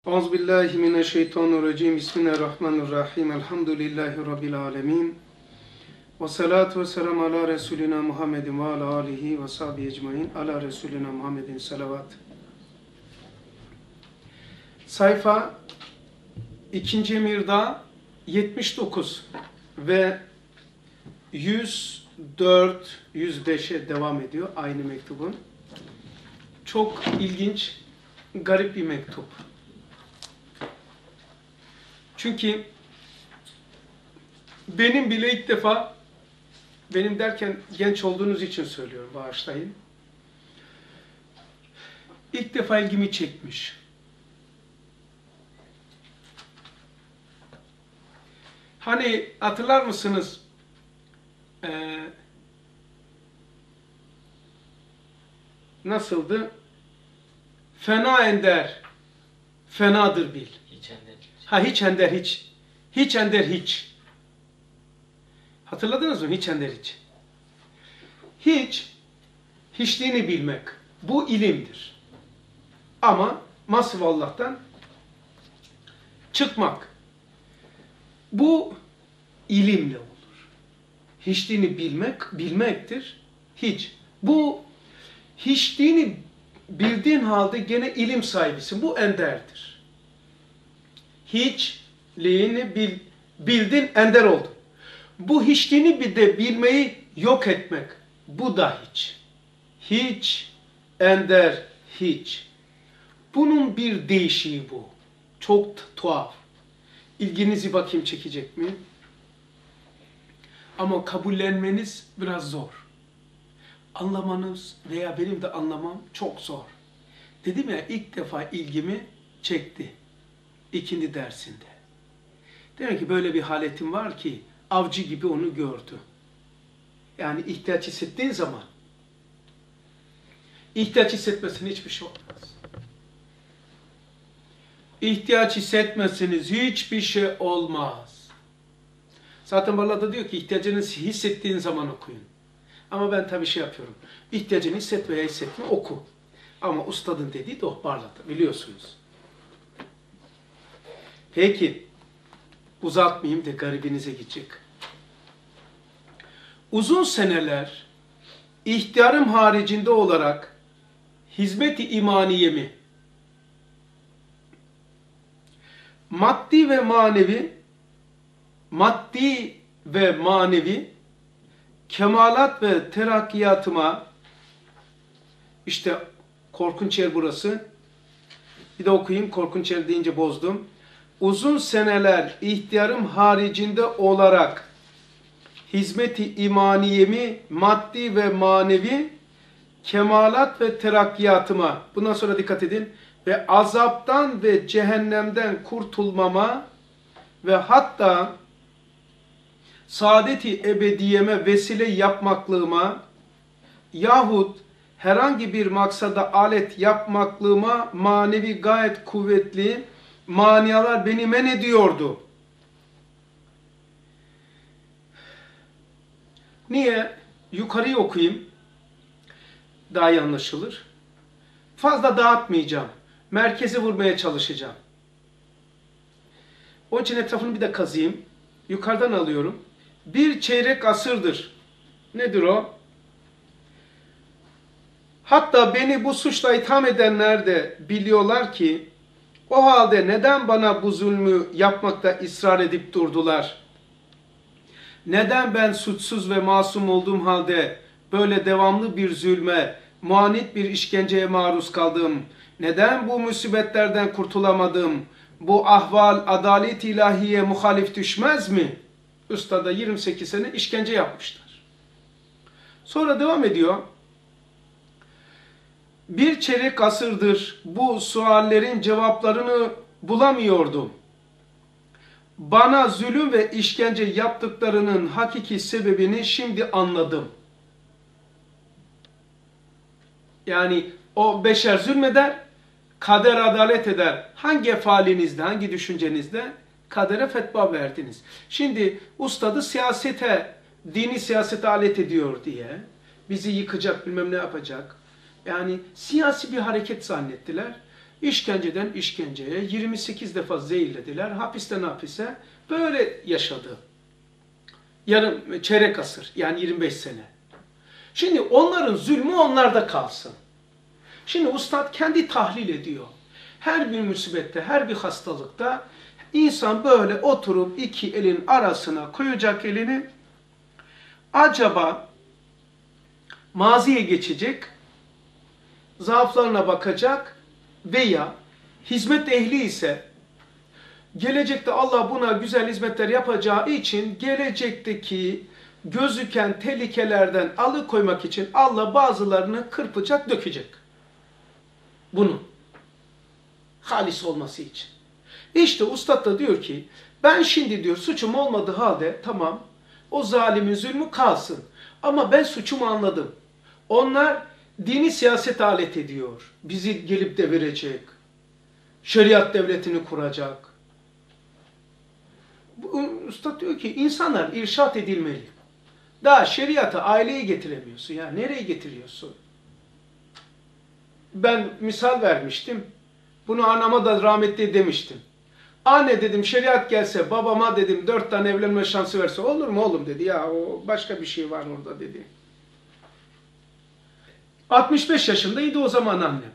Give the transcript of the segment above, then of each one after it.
Euzubillahimineşşeytanirracim. Bismillahirrahmanirrahim. Elhamdülillahi Rabbil alemin. Ve salatu ve selamu ala Resulina Muhammedin ve ala alihi ve sahbihi ecmain. Ala Resulina Muhammedin salavat. Sayfa 2. emirda 79 ve 104-105'e devam ediyor aynı mektubun. Çok ilginç, garip bir mektup. Çünkü benim bile ilk defa, benim derken genç olduğunuz için söylüyorum, bağışlayın. İlk defa ilgimi çekmiş. Hani hatırlar mısınız? Nasıldı? Fena ender, fenadır bil. Hiç ender hiç. Ha hiç ender hiç. Hiç ender hiç. Hatırladınız mı? Hiç ender hiç. Hiçliğini bilmek. Bu ilimdir. Ama masif Allah'tan çıkmak. Bu ilimle olur. Hiçliğini bilmektir. Hiç. Bu hiçliğini bildiğin halde gene ilim sahibisin. Bu enderdir. Hiçliğini bildin, ender oldun. Bu hiçliğini bir de bilmeyi yok etmek. Bu da hiç. Hiç, ender, hiç. Bunun bir değişiği bu. Çok tuhaf. İlginizi bakayım çekecek mi? Ama kabullenmeniz biraz zor. Anlamanız veya benim de anlamam çok zor. Dedim ya, ilk defa ilgimi çekti. İkinci dersinde. Demek ki böyle bir haletim var ki avcı gibi onu gördü. Yani ihtiyaç hissettiğin zaman, ihtiyaç hissetmesine hiçbir şey olmaz. İhtiyaç hissetmesiniz hiçbir şey olmaz. Zaten vallahi da diyor ki ihtiyacınızı hissettiğin zaman okuyun. Ama ben tabii şey yapıyorum. İhtiyacını hisset veya hissetme oku. Ama ustadın dediği de o parladı, biliyorsunuz. Peki, uzatmayayım da garibinize gidecek. Uzun seneler ihtiyarım haricinde olarak hizmet-i imaniyemi maddi ve manevi kemalat ve terakkiyatıma, işte korkunç yer burası. Bir de okuyayım, korkunç yer deyince bozdum. Uzun seneler ihtiyarım haricinde olarak hizmet-i imaniyemi maddi ve manevi kemalat ve terakkiyatıma, bundan sonra dikkat edin, ve azaptan ve cehennemden kurtulmama ve hatta saadet-i ebediyeme vesile yapmaklığıma yahut herhangi bir maksada alet yapmaklığıma manevi gayet kuvvetli manialar beni men ediyordu. Niye? Yukarıyı okuyayım. Daha iyi anlaşılır. Fazla dağıtmayacağım. Merkeze vurmaya çalışacağım. Onun için etrafını bir de kazıyım. Yukarıdan alıyorum. Bir çeyrek asırdır. Nedir o? Hatta beni bu suçla itham edenler de biliyorlar ki o halde neden bana bu zulmü yapmakta ısrar edip durdular? Neden ben suçsuz ve masum olduğum halde böyle devamlı bir zulme, muanit bir işkenceye maruz kaldım? Neden bu musibetlerden kurtulamadım? Bu ahval adalet-i ilahiye muhalif düşmez mi? Üstada 28 sene işkence yapmışlar. Sonra devam ediyor. Bir çeyrek asırdır bu suallerin cevaplarını bulamıyordum. Bana zulüm ve işkence yaptıklarının hakiki sebebini şimdi anladım. Yani o beşer zulmeder, kader adalet eder. Hangi efalinizde, hangi düşüncenizde kadere fetva verdiniz. Şimdi ustadı siyasete, dini siyasete alet ediyor diye bizi yıkacak, bilmem ne yapacak. Yani siyasi bir hareket zannettiler. İşkenceden işkenceye 28 defa zehirlediler. Hapisten hapise böyle yaşadı. Çeyrek asır yani 25 sene. Şimdi onların zulmü onlarda kalsın. Şimdi ustad kendi tahlil ediyor. Her bir musibette, her bir hastalıkta insan böyle oturup iki elin arasına koyacak elini. Acaba maziye geçecek, zaaflarına bakacak veya hizmet ehli ise gelecekte Allah buna güzel hizmetler yapacağı için gelecekteki gözüken tehlikelerden alıkoymak için Allah bazılarını kırpacak, dökecek. Bunu. Halis olması için. İşte ustad da diyor ki ben şimdi diyor suçum olmadığı halde tamam o zalimin zulmü kalsın. Ama ben suçumu anladım. Onlar dini siyaset alet ediyor. Bizi gelip devirecek. Şeriat devletini kuracak. Ustad diyor ki insanlar irşat edilmeli. Daha şeriatı aileye getiremiyorsun. Ya nereye getiriyorsun? Ben misal vermiştim. Bunu anama da rahmetli demiştim. Anne dedim şeriat gelse babama dedim 4 tane evlenme şansı verse olur mu oğlum dedi. Ya o başka bir şey var orada dedi. 65 yaşındaydı o zaman annem.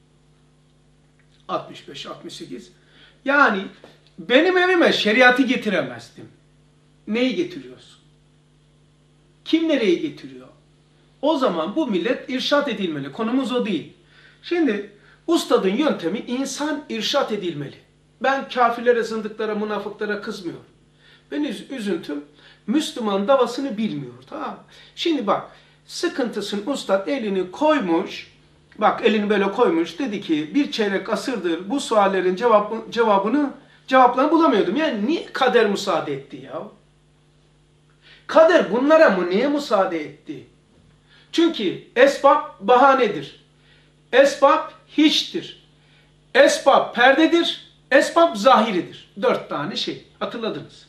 65, 68. Yani benim evime şeriatı getiremezdim. Neyi getiriyorsun? Kim nereye getiriyor? O zaman bu millet irşat edilmeli. Konumuz o değil. Şimdi ustadın yöntemi insan irşat edilmeli. Ben kafirlere, zındıklara, münafıklara kızmıyorum. Benim üzüntüm Müslüman davasını bilmiyor. Tamam mı? Şimdi bak sıkıntısın ustad elini koymuş. Bak elini böyle koymuş. Dedi ki bir çeyrek asırdır bu suallerin cevaplarını bulamıyordum. Yani niye kader müsaade etti ya? Kader bunlara mı niye müsaade etti? Çünkü esbab bahanedir. Esbab hiçtir. Esbab perdedir. Esbab zahiridir. 4 tane şey. Hatırladınız.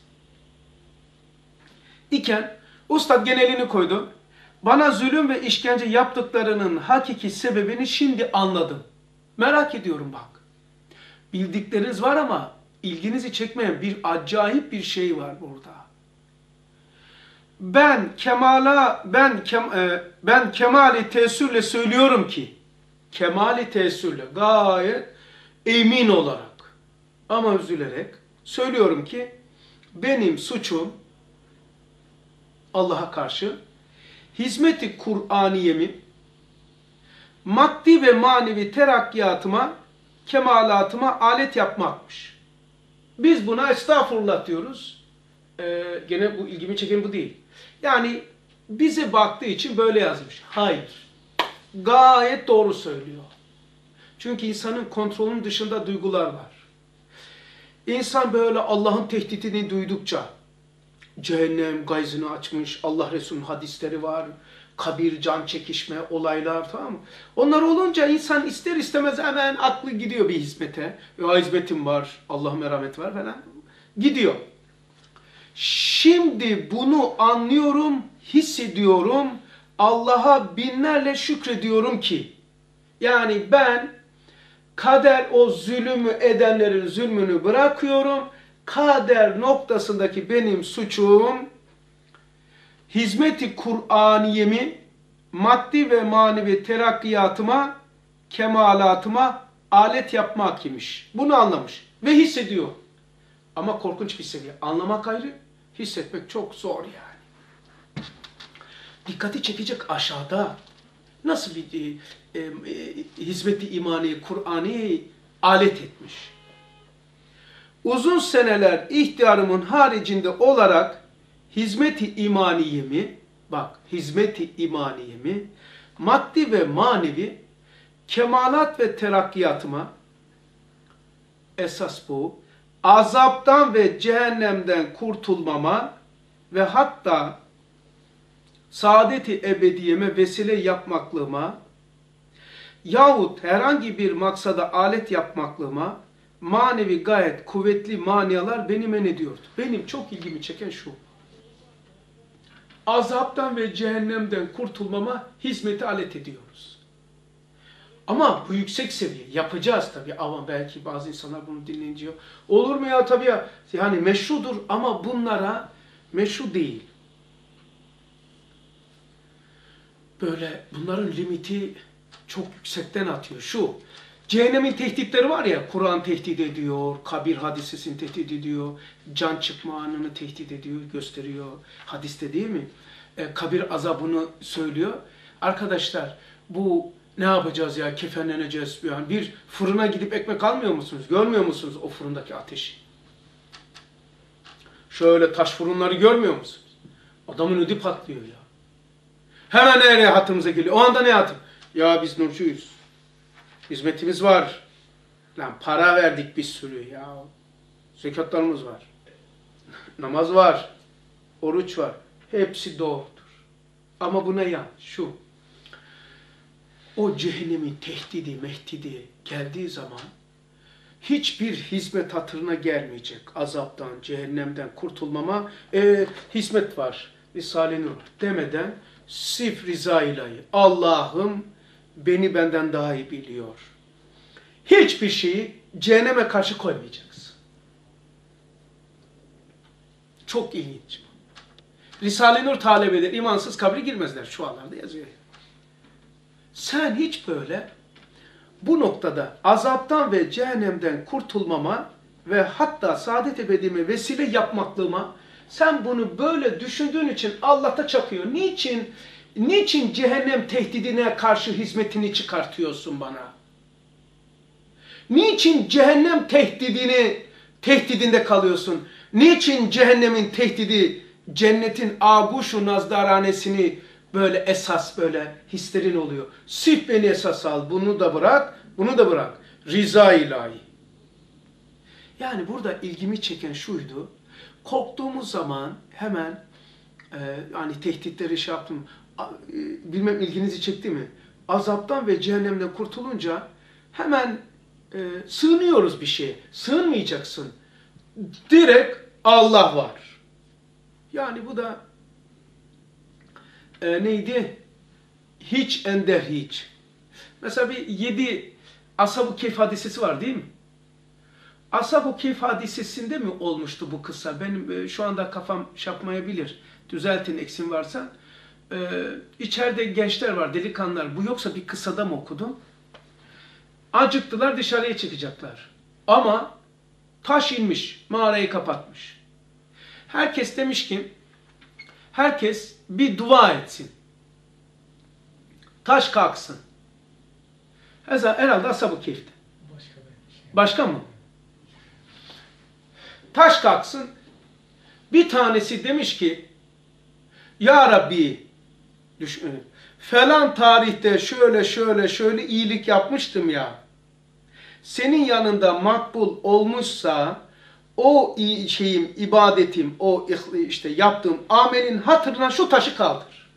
İken ustad genelini koydu. Bana zulüm ve işkence yaptıklarının hakiki sebebini şimdi anladım. Merak ediyorum bak. Bildikleriniz var ama ilginizi çekmeyen bir acayip bir şey var burada. Ben kemali teessürle söylüyorum ki kemali teessürle gayet emin olarak ama üzülerek söylüyorum ki benim suçum Allah'a karşı hizmet-i Kur'aniyemin maddi ve manevi terakkiyatıma, kemalatıma alet yapmakmış. Biz buna estağfurullah diyoruz. Gene bu ilgimi çeken bu değil. Yani bize baktığı için böyle yazmış. Hayır. Gayet doğru söylüyor. Çünkü insanın kontrolünün dışında duygular var. İnsan böyle Allah'ın tehditini duydukça cehennem gayzını açmış, Allah Resulü'nün hadisleri var, kabir, can çekişme olaylar tamam mı? Onlar olunca insan ister istemez hemen aklı gidiyor bir hizmete. Ya hizmetim var, Allah'ın merhameti var falan. Gidiyor. Şimdi bunu anlıyorum, hissediyorum. Allah'a binlerle şükrediyorum ki yani ben kader o zulmü edenlerin zulmünü bırakıyorum. Kader noktasındaki benim suçum hizmet-i Kur'aniyemin maddi ve manevi terakkiyatıma, kemalatıma alet yapmak imiş. Bunu anlamış ve hissediyor. Ama korkunç bir seviye. Anlamak ayrı, hissetmek çok zor yani. Dikkati çekecek aşağıda. Nasıl bir hizmet-i imani, Kur'an'ı alet etmiş. Uzun seneler ihtiyarımın haricinde olarak hizmet-i imaniyemi, bak hizmet-i imaniyemi, maddi ve manevi kemalat ve terakkiyatıma, esas bu, azaptan ve cehennemden kurtulmama ve hatta saadet-i ebediyeme vesile yapmaklığıma yahut herhangi bir maksada alet yapmaklığıma manevi gayet kuvvetli manialar beni men ediyordu. Benim çok ilgimi çeken şu. Azaptan ve cehennemden kurtulmama hizmeti alet ediyoruz. Ama bu yüksek seviye. Yapacağız tabii ama belki bazı insanlar bunu dinleyince olur mu ya tabii ya. Yani meşrudur ama bunlara meşru değil. Böyle bunların limiti çok yüksekten atıyor. Şu, cehennemin tehditleri var ya, Kur'an tehdit ediyor, kabir hadisesini tehdit ediyor, can çıkma anını tehdit ediyor, gösteriyor. Hadiste değil mi? Kabir azabını söylüyor. Arkadaşlar bu ne yapacağız ya, kefenleneceğiz. Yani bir fırına gidip ekmek almıyor musunuz? Görmüyor musunuz o fırındaki ateşi? Şöyle taş fırınları görmüyor musunuz? Adamın ödü patlıyor ya. Hemen nereye hatırımıza geliyor? O anda ne hatır? Ya biz nurcuyuz. Hizmetimiz var. Lan para verdik bir sürü ya. Zekatlarımız var. Namaz var. Oruç var. Hepsi doğrudur. Ama buna ya şu. O cehennemin tehdidi, mehdidi geldiği zaman hiçbir hizmet hatırına gelmeyecek. Azaptan, cehennemden kurtulmama hizmet var. Risale-i Nur demeden sif rıza ilahi. Allah'ım beni benden daha iyi biliyor. Hiçbir şeyi cehenneme karşı koymayacaksın. Çok ilginç. Risale-i Nur talebeleri imansız kabre girmezler. Şu anlarda yazıyor. Sen hiç böyle bu noktada azaptan ve cehennemden kurtulmama ve hatta saadet ebedime vesile yapmaklığıma sen bunu böyle düşündüğün için Allah da çakıyor. Niçin? Niçin cehennem tehdidine karşı hizmetini çıkartıyorsun bana? Niçin cehennem tehdidinde kalıyorsun? Niçin cehennemin tehdidi cennetin aguşu nazdaranesini böyle esas böyle hislerin oluyor? Sırf beni esas al, bunu da bırak, bunu da bırak. Rıza ilahi. Yani burada ilgimi çeken şuydu. Korktuğumuz zaman hemen hani tehditleri şey yaptım. Bilmem ilginizi çekti mi? Azaptan ve cehennemden kurtulunca hemen sığınıyoruz bir şeye. Sığınmayacaksın. Direkt Allah var. Yani bu da neydi? Hiç ender hiç. Mesela bir 7 Ashab-ı Kehf hadisesi var değil mi? Ashab-ı Kehf hadisesinde mi olmuştu bu kıssa? Benim şu anda kafam şapmayabilir. Düzeltin eksim varsa. İçeride gençler var, delikanlılar. Bu yoksa bir kıssada mı okudum? Acıktılar, dışarıya çıkacaklar. Ama taş inmiş, mağarayı kapatmış. Herkes demiş ki, herkes bir dua etsin. Taş kalksın. Herhalde Ashab-ı Kehf'te. Başka mı? Taş kalksın. Bir tanesi demiş ki, Ya Rabbi, falan tarihte şöyle iyilik yapmıştım ya. Senin yanında makbul olmuşsa o şeyim, ibadetim, o işte yaptığım amelin hatırına şu taşı kaldır.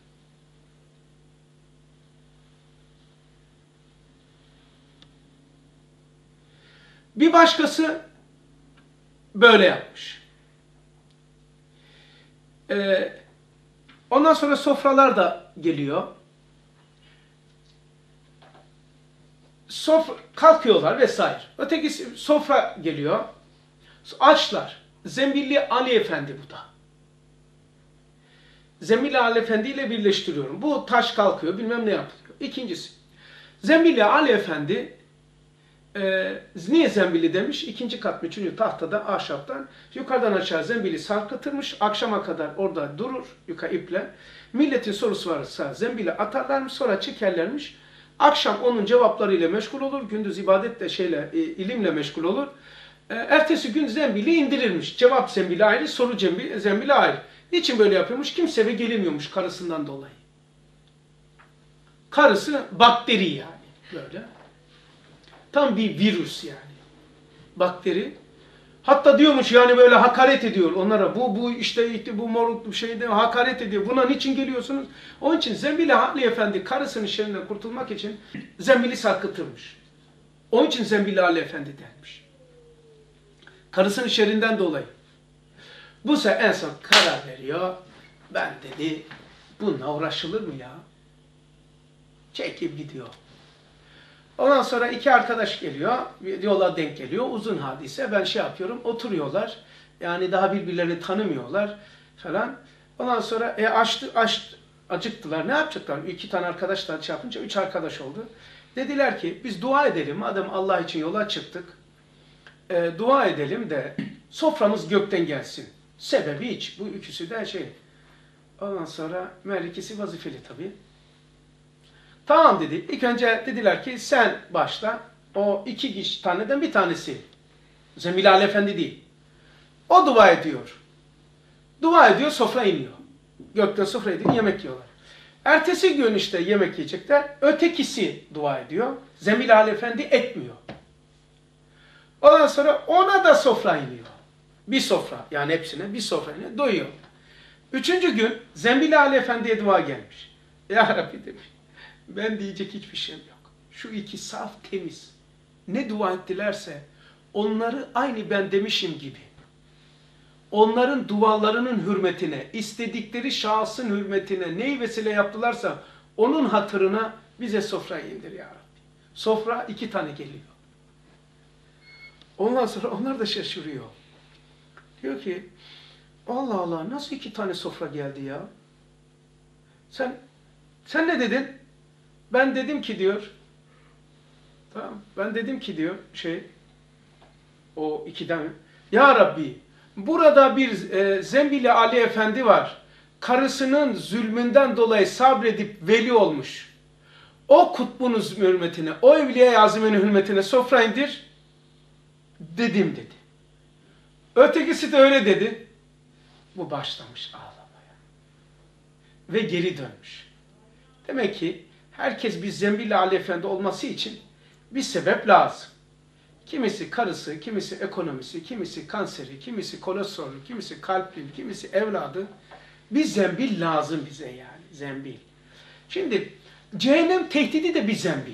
Bir başkası böyle yapmış. Ondan sonra sofralar da geliyor. Kalkıyorlar vesaire. Ötekisi sofra geliyor. Açlar. Zembilli Ali Efendi bu da. Zembilli Ali Efendi ile birleştiriyorum. Bu taş kalkıyor, bilmem ne yapılıyor. İkincisi. Zembilli Ali Efendi niye zembili demiş? İkinci kat mı, üçüncü tahtada, ahşaptan yukarıdan aşağı zembili sarkıtırmış. Akşama kadar orada durur yukarı iple. Milletin sorusu varsa zembili atarlarmış, sonra çekerlermiş. Akşam onun cevaplarıyla meşgul olur. Gündüz ibadetle ilimle meşgul olur. Ertesi gün zembili indirirmiş. Cevap zembili ayrı, soru zembili ayrı. Niçin böyle yapıyormuş? Kimse eve gelemiyormuş karısından dolayı. Karısı bakteri yani böyle. Tam bir virüs yani. Bakteri. Hatta diyormuş yani böyle hakaret ediyor onlara. Bu işte bu moruk şeyde hakaret ediyor. Buna niçin geliyorsunuz? Onun için Zembili Ali Efendi karısının şerrinden kurtulmak için zembili sarkıtırmış. Onun için Zembili Ali Efendi dermiş. Karısının şerrinden dolayı. Bu sefer en son karar veriyor. Ben dedi bununla uğraşılır mı ya? Çekip gidiyor. Ondan sonra iki arkadaş geliyor, yola denk geliyor. Uzun hadise. Ben şey yapıyorum, oturuyorlar. Yani daha birbirlerini tanımıyorlar falan. Ondan sonra acıktılar. Ne yapacaklar? İki tane arkadaşlar şey yapınca üç arkadaş oldu. Dediler ki biz dua edelim. Madem Allah için yola çıktık. Dua edelim de soframız gökten gelsin. Sebebi hiç. Bu ikisi de şey. Ondan sonra ikisi vazifeli tabii. Tamam dedi. İlk önce dediler ki sen başla. O iki kişi taneden bir tanesi. Zembil Ali Efendi değil. O dua ediyor. Dua ediyor, sofra iniyor. Gökten sofra ediyor, yemek yiyorlar. Ertesi gün işte yemek yiyecekler. Ötekisi dua ediyor. Zembil Ali Efendi etmiyor. Ondan sonra ona da sofra iniyor. Bir sofra, yani hepsine bir sofra iniyor, doyuyor. Üçüncü gün Zembil Ali Efendi'ye dua gelmiş. Ya Rabbi demiş, ben diyecek hiçbir şeyim yok. Şu iki saf temiz. Ne dua ettilerse onları aynı ben demişim gibi. Onların dualarının hürmetine, istedikleri şahsın hürmetine neyi vesile yaptılarsa onun hatırına bize sofrayı indir ya Rabbi. Sofra iki tane geliyor. Ondan sonra onlar da şaşırıyor. Diyor ki Allah Allah nasıl iki tane sofra geldi ya? Sen ne dedin? Ben dedim ki diyor. Tamam. Ben dedim ki diyor o ikiden ya Rabbi burada bir Zembili Ali Efendi var. Karısının zulmünden dolayı sabredip veli olmuş. O kutbunuz hürmetine, o Evliya-i Azim'in hürmetine sofra indir. Dedim dedi. Ötekisi de öyle dedi. Bu başlamış ağlamaya. Ve geri dönmüş. Demek ki herkes bir Zembili Ali Efendi olması için bir sebep lazım. Kimisi karısı, kimisi ekonomisi, kimisi kanseri, kimisi kolesterolü, kimisi kalpli, kimisi evladı. Bir zembil lazım bize yani. Zembil. Şimdi cehennem tehdidi de bir zembil.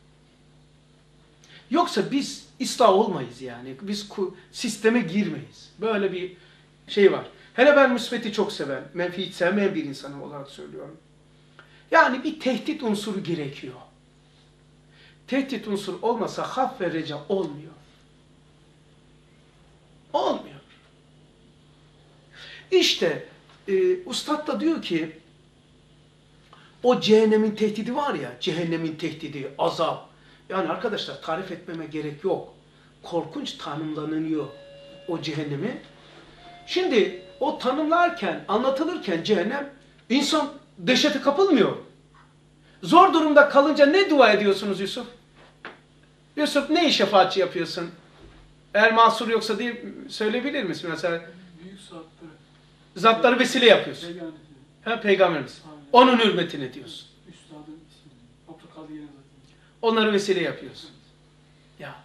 Yoksa biz ıslah olmayız yani. Biz sisteme girmeyiz. Böyle bir şey var. Hele ben müsbeti çok seven, menfiyi hiç sevmeyen bir insanım olarak söylüyorum. Yani bir tehdit unsuru gerekiyor. Tehdit unsuru olmasa haf ve reca olmuyor. Olmuyor. İşte Üstad da diyor ki o cehennemin tehdidi var ya, cehennemin tehdidi, azap. Yani arkadaşlar tarif etmeme gerek yok. Korkunç tanımlanıyor o cehennemi. Şimdi o tanımlarken, anlatılırken cehennem, insan dehşete kapılmıyor. Zor durumda kalınca ne dua ediyorsunuz Yusuf? Yusuf ne şefaatçi yapıyorsun? Eğer mahsur yoksa diye söyleyebilir misin mesela? Büyük zatları. Zatları vesile yapıyorsun. Peygamberimiz. Onun hürmetine diyorsun. Üstadın ismini. Abdülkadir yerine zaten. Onları vesile yapıyorsun. Ya.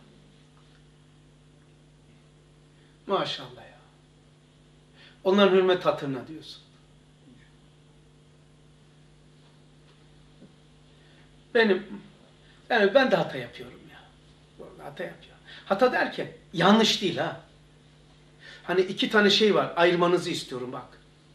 Maşallah ya. Onların hürmet hatırına diyorsun. Ben de hata yapıyorum ya. Vallahi hata yapıyorum. Hata derken yanlış değil ha. Hani iki tane şey var. Ayırmanızı istiyorum bak.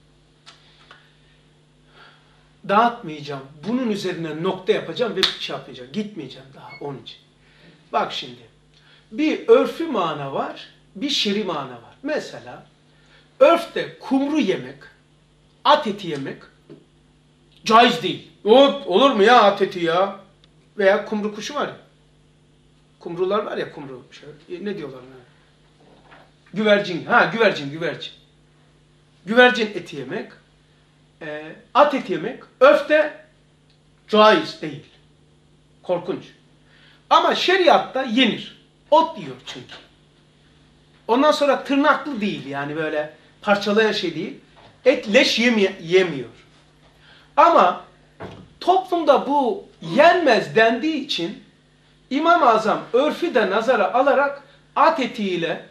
Dağıtmayacağım. Bunun üzerine nokta yapacağım ve şey yapmayacağım. Gitmeyeceğim daha onun için. Bak şimdi. Bir örfü mana var. Bir şer'i mana var. Mesela örfte kumru yemek, at eti yemek caiz değil. Olur mu ya at eti ya? Veya kumru kuşu var ya. Kumrular var ya kumru. Ne diyorlar ona? Güvercin. Güvercin. Güvercin eti yemek. At eti yemek. Örfte caiz değil. Korkunç. Ama şeriatta yenir. Ot yiyor çünkü. Ondan sonra tırnaklı değil yani böyle parçalayan şey değil. Et leş yemiyor. Ama toplumda bu yenmez dendiği için İmam-ı Azam örfü de nazara alarak at etiyle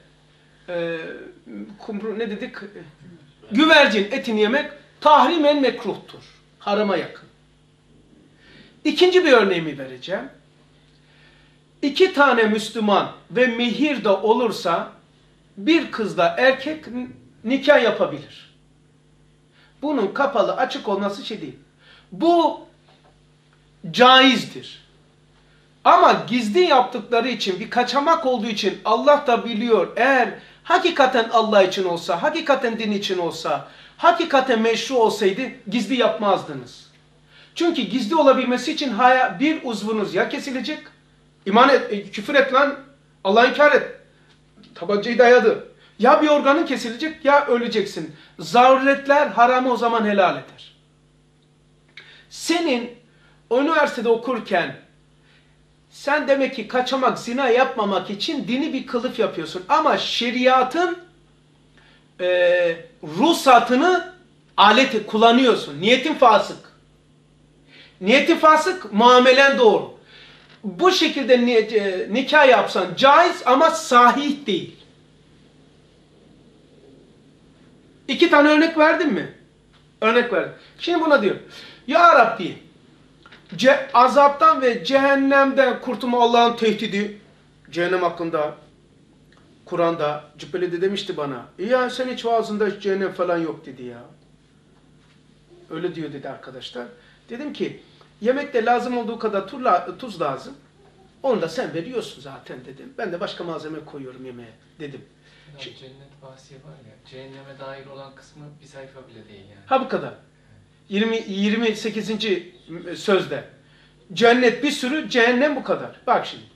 güvercin etini yemek tahrimen mekruhtur. Harama yakın. İkinci bir örneğimi vereceğim. 2 tane Müslüman ve mihir de olursa bir kızla erkek nikah yapabilir. Bunun kapalı açık olması şey değil. Bu caizdir. Ama gizli yaptıkları için, bir kaçamak olduğu için Allah da biliyor. Eğer hakikaten Allah için olsa, hakikaten din için olsa, hakikaten meşru olsaydı gizli yapmazdınız. Çünkü gizli olabilmesi için bir uzvunuz ya kesilecek, iman et, küfür et lan, Allah'ı inkar et, tabancayı dayadı. Ya bir organın kesilecek ya öleceksin. Zaruretler haramı o zaman helal eder. Senin üniversitede okurken sen demek ki kaçamak, zina yapmamak için dini bir kılıf yapıyorsun. Ama şeriatın ruhsatını aleti kullanıyorsun. Niyetin fasık. Niyetin fasık, muamelen doğru. Bu şekilde nikah yapsan caiz ama sahih değil. 2 tane örnek verdim mi? Örnek verdim. Şimdi buna diyor. Ya Rabbi, azaptan ve cehennemden kurtulma Allah'ın tehdidi. Cehennem hakkında Kur'an'da Cübbeli de demişti bana. Ya sen hiç vaazında cehennem falan yok dedi ya. Öyle diyor dedi arkadaşlar. Dedim ki yemekte lazım olduğu kadar tuz lazım. Onu da sen veriyorsun zaten dedim. Ben de başka malzeme koyuyorum yemeğe dedim. Ya, cennet bahsi var ya, cehenneme dair olan kısmı bir sayfa bile değil yani. Ha bu kadar. 28. sözde. Cennet bir sürü, cehennem bu kadar. Bak şimdi.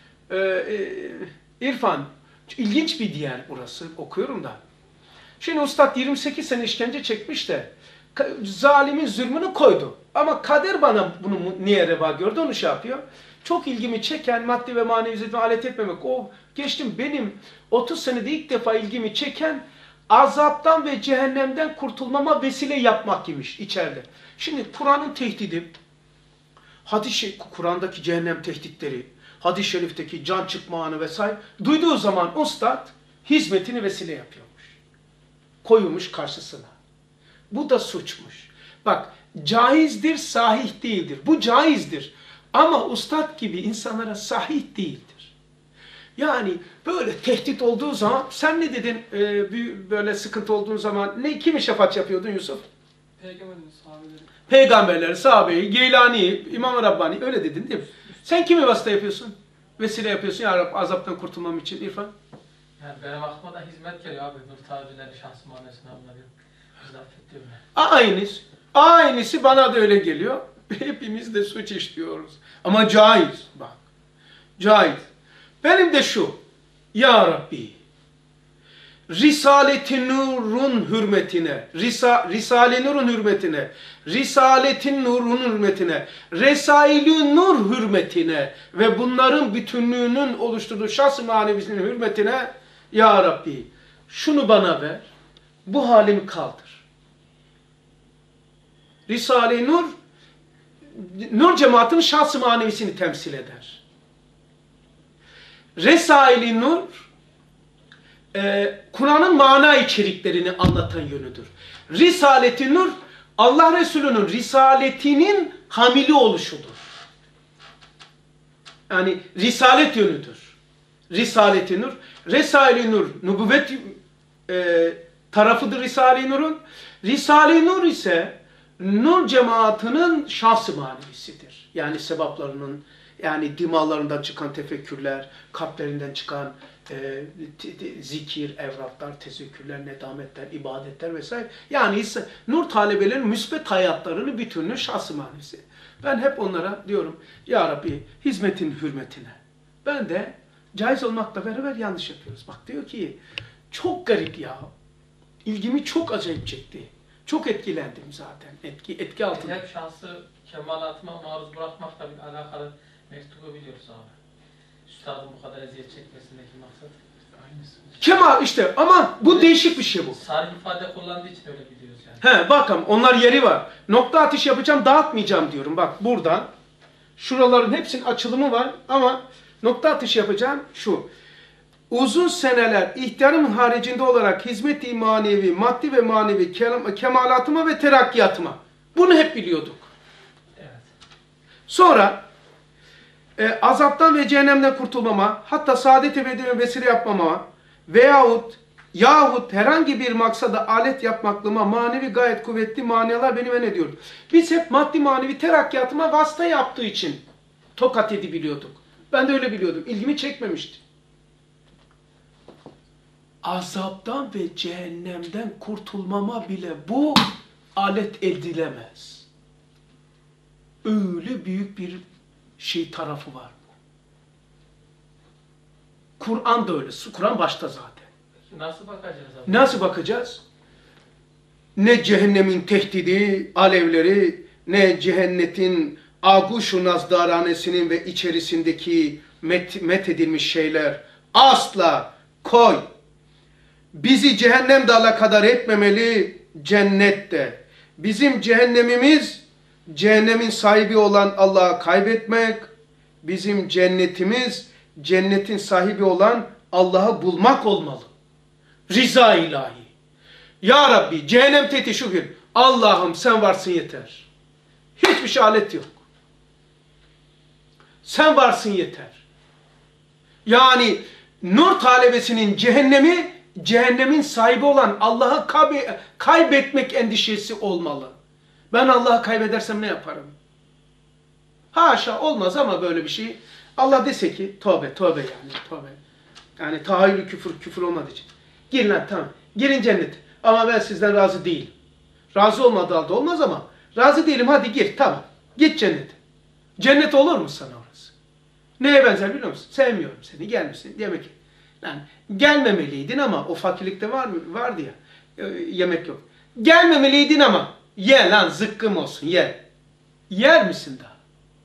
İrfan, ilginç bir diyer burası. Okuyorum da. Şimdi Ustad 28 sene işkence çekmiş de zalimin zulmünü koydu. Ama kader bana bunu niye reva gördü onu şey yapıyor. Çok ilgimi çeken maddi ve manevi zevkine alet etmemek. O geçtim benim 30 senede ilk defa ilgimi çeken azaptan ve cehennemden kurtulmama vesile yapmak imiş içeride. Şimdi Kur'an'ın tehdidi, Kur'an'daki cehennem tehditleri, hadis-i şerifteki can çıkma anı vesaire duyduğu zaman ustad hizmetini vesile yapıyormuş. Koyulmuş karşısına. Bu da suçmuş. Bak caizdir, sahih değildir. Bu caizdir. Ama ustad gibi insanlara sahih değildir. Yani böyle tehdit olduğu zaman sen ne dedin böyle sıkıntı olduğun zaman kimi şefaat yapıyordun Yusuf? Peygamberin sahabeleri. Peygamberleri, sahabeyi, Geylani, İmam Rabbani öyle dedin değil mi? Sen kimi vasıta yapıyorsun? Vesile yapıyorsun ya Rabbi azaptan kurtulmam için İrfan. Yani benim aklıma da hizmet geliyor abi. Nur tabirleri şahsı manasına anlıyorum. İzafet diyorum yani. Aynısı bana da öyle geliyor. Hepimiz de suç işliyoruz. Ama caiz. Bak. Caiz. Benim de şu. Ya Rabbi. Risalet-i Nur'un hürmetine. Risale-i Nur'un hürmetine. Risaletin Nur'un hürmetine. Resail-i Nur hürmetine. Ve bunların bütünlüğünün oluşturduğu şahs-ı manevisinin hürmetine. Ya Rabbi. Şunu bana ver. Bu halimi kaldır. Risale-i Nur Nur cemaatinin şahs-ı manevisini temsil eder. Resail-i Nur Kur'an'ın mana içeriklerini anlatan yönüdür. Risalet-i Nur Allah Resulü'nün risaletinin hamili oluşudur. Yani risalet yönüdür. Risalet-i Nur. Resail-i Nur nübüvvet tarafıdır Risale-i Nur'un. Risale-i Nur ise Nur cemaatinin şahs-ı manevisidir. Yani sebaplarının, yani dimalarından çıkan tefekkürler, kalplerinden çıkan zikir, evraklar, tezekkürler, nedametler, ibadetler vesaire. Yani nur talebelerinin müsbet hayatlarını bütününün şahs-ı manevisi. Ben hep onlara diyorum, Ya Rabbi hizmetin hürmetine. Ben de caiz olmakla beraber yanlış yapıyoruz. Bak diyor ki, çok garip ya. İlgimi çok acayip çekti. Çok etkilendim zaten. Etki altında. Hep şansı kemalatıma maruz bırakmakla bir alakalı mektubu biliyoruz abi. Üstadın bu kadar eziyet çekmesindeki maksat aynısı. Kemal işte ama bu değişik bir şey bu. Sarı ifade kullandığı için öyle biliyoruz yani. He bakalım onlar yeri var. Nokta atış yapacağım dağıtmayacağım diyorum. Bak buradan. Şuraların hepsinin açılımı var ama nokta atış yapacağım şu. Uzun seneler ihtiyarım haricinde olarak hizmet-i manevi, maddi ve manevi kemalatıma ve terakkiyatıma. Bunu hep biliyorduk. Evet. Sonra azaptan ve cehennemden kurtulmama, hatta saadet ebedime vesile yapmama yahut herhangi bir maksada alet yapmaklığıma manevi gayet kuvvetli manalar beni men ediyor. Biz hep maddi manevi terakkiyatıma vasıta yaptığı için tokat edebiliyorduk. Ben de öyle biliyordum. İlgimi çekmemişti. Azaptan ve cehennemden kurtulmama bile bu alet edilemez. Öyle büyük bir tarafı var. Kur'an da öyle. Kur'an başta zaten. Nasıl bakacağız abi? Nasıl bakacağız? Ne cehennemin tehdidi, alevleri, ne cehennetin aguşu nazdaраnesinin ve içerisindeki methedilmiş şeyler. Asla koy. Bizi cehennem de alakadar etmemeli, cennet de. Bizim cehennemimiz, cehennemin sahibi olan Allah'ı kaybetmek. Bizim cennetimiz, cennetin sahibi olan Allah'ı bulmak olmalı. Rıza ilahi. Ya Rabbi, cehennem tehdidi şu gün. Allah'ım sen varsın yeter. Hiçbir şey alet yok. Sen varsın yeter. Yani nur talebesinin cehennemi, cehennemin sahibi olan Allah'ı kaybetmek endişesi olmalı. Ben Allah'ı kaybedersem ne yaparım? Haşa, olmaz ama böyle bir şey. Allah dese ki tövbe tövbe yani tövbe. Yani tahayyülü küfür olmadığı için. Girin lan tamam. Girin cennete. Ama ben sizden razı değilim. Razı olmadığı halde olmaz ama razı değilim, hadi gir tamam. Git cennete. Cennet olur mu sana orası? Neye benzer biliyor musun? Sevmiyorum seni, gelmişsin yemek. Yani gelmemeliydin ama o fakirlikte vardı ya, yemek yok. Gelmemeliydin ama ye lan, zıkkım olsun ye. Yer misin daha?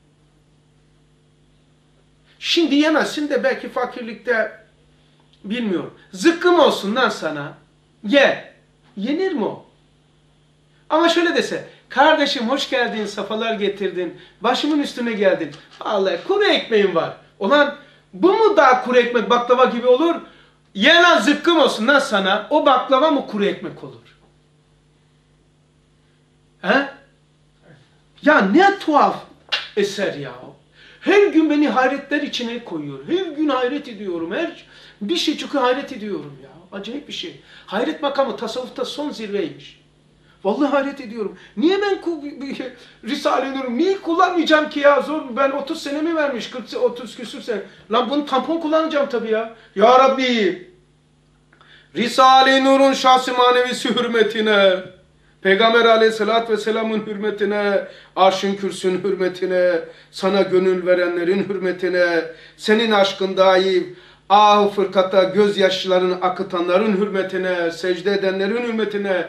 Şimdi yemezsin de belki fakirlikte bilmiyorum. Zıkkım olsun lan sana. Ye. Yenir mi o? Ama şöyle dese, kardeşim hoş geldin, safalar getirdin, başımın üstüne geldin. Vallahi kuru ekmeğim var. Ulan bu mu daha kuru ekmek baklava gibi olur? Ye lan, zıkkım olsun lan sana. O baklava mı kuru ekmek olur? He? Ya ne tuhaf eser ya. Her gün beni hayretler içine koyuyor. Her gün hayret ediyorum. Her bir şey çıkıyor, hayret ediyorum ya. Acayip bir şey. Hayret makamı tasavvufta son zirveymiş. Vallahi hayret ediyorum. Niye ben Risale-i Nur'u niye kullanmayacağım ki ya? Zor. Ben 30 senemi vermiş. 30 küsür sene. Lan bunu tampon kullanacağım tabii ya. Ya Rabbi. Risale-i Nur'un şahsi manevisi hürmetine, Peygamber aleyhissalatü vesselamın hürmetine, arşın kürsün hürmetine, sana gönül verenlerin hürmetine, senin aşkın dahi ah fırkata gözyaşlarını akıtanların hürmetine, secde edenlerin hürmetine,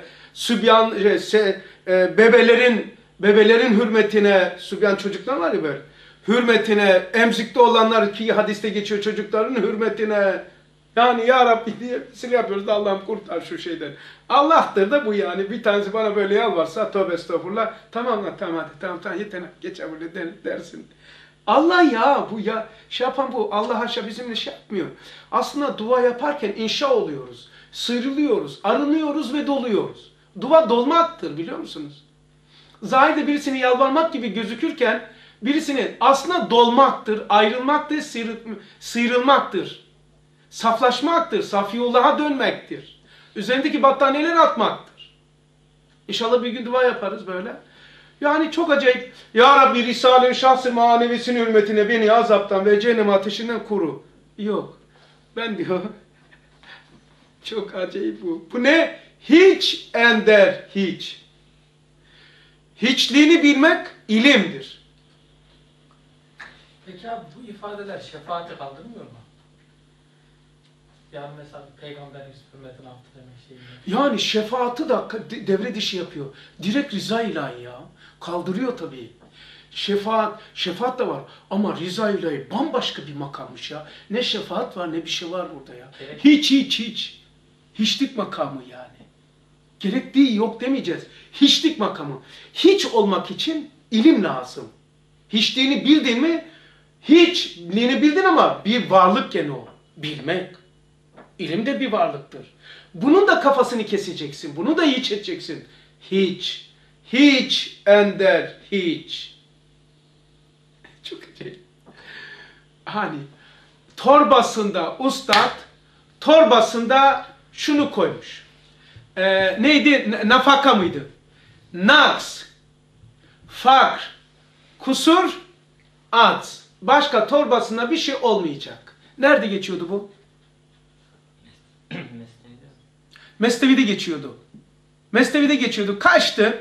bebelerin hürmetine, sübyan çocuklar var ya böyle, hürmetine, emzikte olanlar ki hadiste geçiyor çocukların hürmetine. Yani ya Rabbi diye birisini yapıyoruz da Allah'ım kurtar şu şeyden. Allah'tır da bu yani. Bir tanesi bana böyle yalvarsa tövbe estağfurullah. Tamam lan tamam hadi tamam yeter geç böyle dersin. Allah ya bu ya şey yapan bu. Allah haşa bizimle şey yapmıyor. Aslında dua yaparken inşa oluyoruz. Sıyrılıyoruz, arınıyoruz ve doluyoruz. Dua dolmaktır biliyor musunuz? Zahirde birisini yalvarmak gibi gözükürken birisinin aslında dolmaktır, ayrılmaktır, sıyrılmaktır. Saflaşmaktır, Safiyullah'a dönmektir. Üzerindeki battaniyeleri atmaktır. İnşallah bir gün dua yaparız böyle. Yani çok acayip. Ya Rabbi Risale-i şahs-ı manevisinin hürmetine beni azaptan ve cehennem ateşinden koru. Yok. Ben diyor. Çok acayip bu. Bu ne? Hiç ender, hiç. Hiçliğini bilmek ilimdir. Peki abi bu ifadeler şefaati kaldırmıyor mu? Yani mesela peygamberin hürmetine attı demek şey mi? Yani şefaatı da devre dışı yapıyor. Direkt rıza ilahi ya. Kaldırıyor tabii. Şefaat da var. Ama rıza ilahi bambaşka bir makammış ya. Ne şefaat var ne bir şey var burada ya. Hiç. Hiçlik makamı yani. Gerektiği yok demeyeceğiz. Hiçlik makamı. Hiç olmak için ilim lazım. Hiçliğini bildin mi? Hiçliğini bildin ama bir varlık gene o. Bilmek. İlim de bir varlıktır. Bunun da kafasını keseceksin. Bunu da hiç edeceksin. Hiç. Hiç ender. Hiç. Çok acayip. Hani torbasında ustad torbasında şunu koymuş. Neydi? Nafaka mıydı? Naks. Fakr. Kusur. Acz. başka torbasında bir şey olmayacak. Nerede geçiyordu bu? Mesnevi'de geçiyordu. Mesnevi'de geçiyordu. Kaçtı?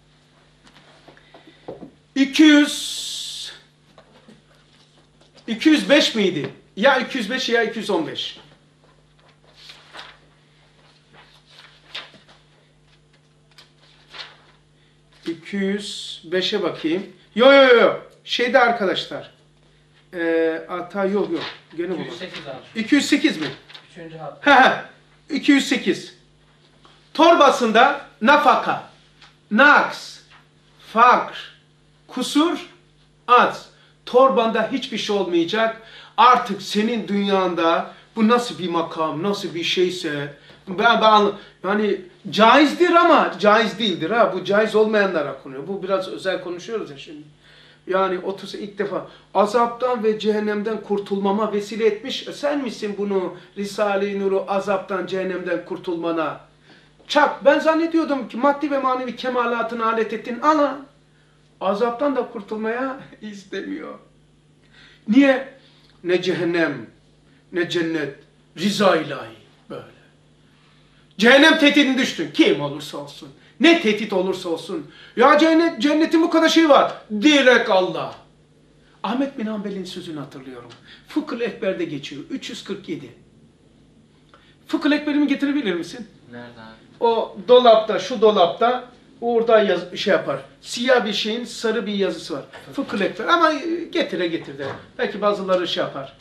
205 miydi? Ya 205 ya 215. ...205'e bakayım. Yo. Şeyde arkadaşlar. Yok. Gene bu. 208 abi. 208 mi? 3. hat. 208. Torbasında nafaka, naks, fakr, kusur, az. Torbanda hiçbir şey olmayacak. Artık senin dünyanda bu nasıl bir makam, nasıl bir şeyse yani caizdir ama caiz değildir ha. Bu caiz olmayanlara konuyor. Bu biraz özel konuşuyoruz ya şimdi. Yani 30 ilk defa azaptan ve cehennemden kurtulmama vesile etmiş. Sen misin bunu Risale-i Nur'u azaptan, cehennemden kurtulmana? Çak, ben zannediyordum ki maddi ve manevi kemalatını alet ettin ama azaptan da kurtulmaya istemiyor. Niye? Ne cehennem, ne cennet, rıza ilahi böyle. Cehennem tehdidine düştün. Kim olursa olsun. Ne tehdit olursa olsun. Ya cennetin bu kadar şeyi var. Direkt Allah. Ahmet bin Hanbel'in sözünü hatırlıyorum. Fıkh-ı Ekber'de geçiyor. 347. Fıkh-ı Ekber'imi getirebilir misin? Nerede abi? O dolapta, şu dolapta orada şey yapar. Siyah bir şeyin sarı bir yazısı var. Fıkh-ı Ekber. Ama getir de. Belki bazıları şey yapar.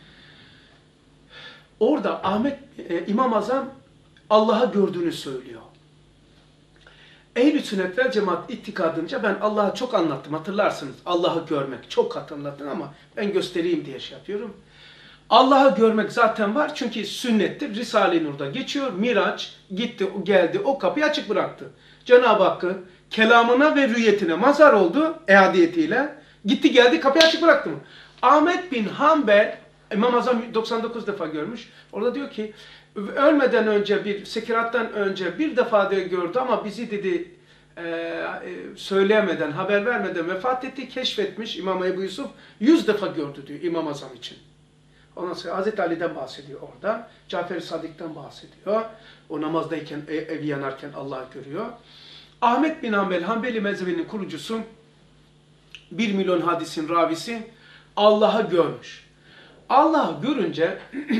Orada İmam Azam Allah'ı gördüğünü söylüyor. Ehl-i Sünnet vel Cemaat itikadınca ben Allah'ı çok anlattım, hatırlarsınız. Allah'ı görmek çok hatırlattın ama ben göstereyim diye şey yapıyorum. Allah'ı görmek zaten var çünkü sünnettir. Risale-i Nur'da geçiyor. Miraç gitti, geldi, o kapıyı açık bıraktı. Cenab-ı Hakk'ı kelamına ve rüyetine mazhar oldu ehadiyetiyle. Gitti geldi, kapıyı açık bıraktı mı? Ahmet bin Hanbel, İmam Azam 99 defa görmüş. Orada diyor ki ölmeden önce sekirattan önce bir defa diyor gördü ama bizi dedi söyleyemeden, haber vermeden vefat etti, keşfetmiş İmam Ebu Yusuf 100 defa gördü diyor İmam Azam için. Ondan sonra Hazreti Ali'den bahsediyor orada. Cafer-i Sadık'tan bahsediyor. O namazdayken, evi yanarken Allah'ı görüyor. Ahmet bin Hanbel, Hanbeli mezhebinin kurucusu, 1 milyon hadisin ravisi Allah'ı görmüş. Allah'ı görünce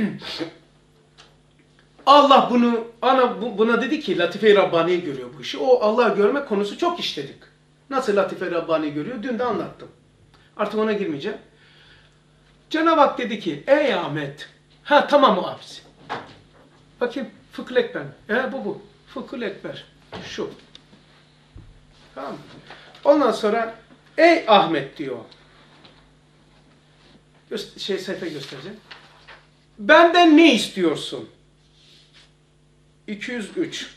Allah buna dedi ki Latife-i Rabbani'yi görüyor bu işi. O Allah'ı görme konusu çok işledik. Nasıl Latife-i Rabbani'yi görüyor? Dün de anlattım. Artık ona girmeyeceğim. Cenab-ı Hak dedi ki ey Ahmet. Tamam o abisi. Bakayım Fıkh-ı Ekber. Bu. Fıkh-ı Ekber. Şu. Tamam. Ondan sonra ey Ahmet diyor. Sayfa göstereceğim. Benden ne istiyorsun? 203.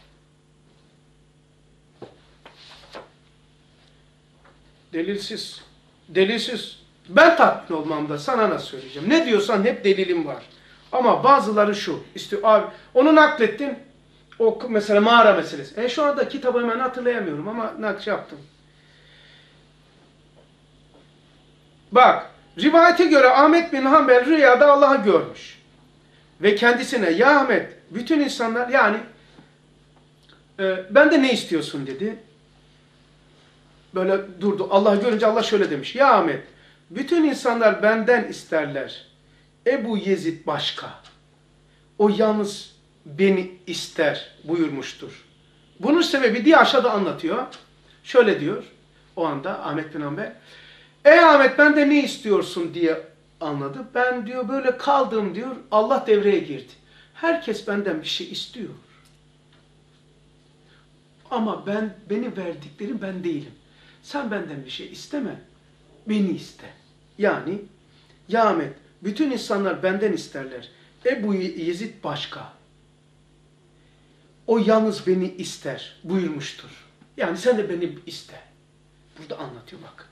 Delilsiz. Ben tatmin olmamda sana nasıl söyleyeceğim? Ne diyorsan hep delilim var. Ama bazıları şu. Abi onu naklettin. O mesela mağara meselesi. Şu anda kitabı hemen hatırlayamıyorum ama yaptım. Bak. Rivayete göre Ahmet bin Hanbel rüyada Allah'ı görmüş. Ve kendisine ya Ahmet bütün insanlar yani benden ne istiyorsun dedi. Böyle durdu. Allah'ı görünce Allah şöyle demiş. Ya Ahmet bütün insanlar benden isterler. Ebu Yezid başka. O yalnız beni ister buyurmuştur. Bunun sebebi diye aşağıda anlatıyor. Şöyle diyor o anda Ahmet bin Hanbel. Ey Ahmet benden ne istiyorsun diye anladı. Ben diyor böyle kaldım diyor. Allah devreye girdi. Herkes benden bir şey istiyor. Ama benim verdiklerim ben değilim. Sen benden bir şey isteme. Beni iste. Yani ya Ahmet bütün insanlar benden isterler. Ebu Yezid başka. O yalnız beni ister buyurmuştur. Yani sen de beni iste. Burada anlatıyor bak.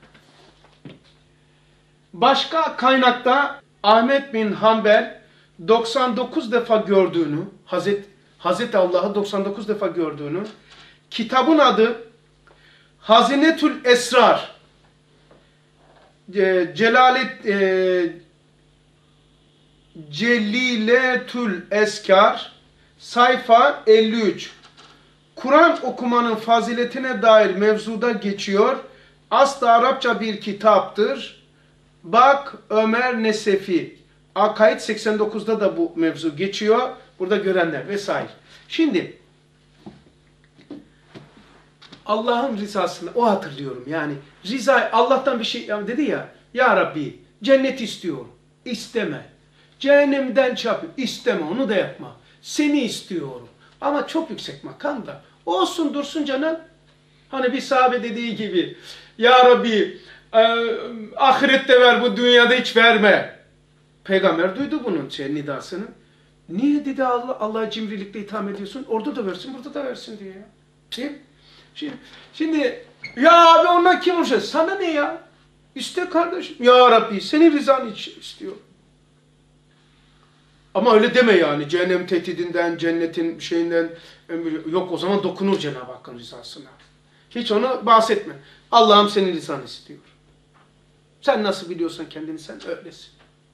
Başka kaynakta Ahmet bin Hanbel 99 defa gördüğünü, Hazreti Allah'ı 99 defa gördüğünü, kitabın adı Hazinetül Esrar. Celiletül Eskar sayfa 53. Kur'an okumanın faziletine dair mevzuda geçiyor. Aslı Arapça bir kitaptır. Bak Ömer Nesefi. Akaid 89'da da bu mevzu geçiyor. Burada görenler vesaire. Şimdi Allah'ın rızasını o hatırlıyorum. Yani rıza Allah'tan bir şey dedi ya. Ya Rabbi cennet istiyorum. İsteme. Cehennemden çarpı. İsteme, onu da yapma. Seni istiyorum. Ama çok yüksek makamda. Olsun dursun canım. Hani bir sahabe dediği gibi. Ya Rabbi ahirette ver, bu dünyada hiç verme. Peygamber duydu bunun nidasını. Niye dedi Allah'a cimrilikle itham ediyorsun? Orada da versin, burada da versin diye ya. Şimdi ya abi ondan kim olacak? Sana ne ya? İste kardeşim. Ya Rabbi senin rızan için istiyorum. Ama öyle deme yani. Cehennem tehdidinden, cennetin şeyinden yok, o zaman dokunur Cenab-ı Hakk'ın rızasına. Hiç ona bahsetme. Allah'ım senin rızanı istiyor. Sen nasıl biliyorsan kendini, sen öylesin.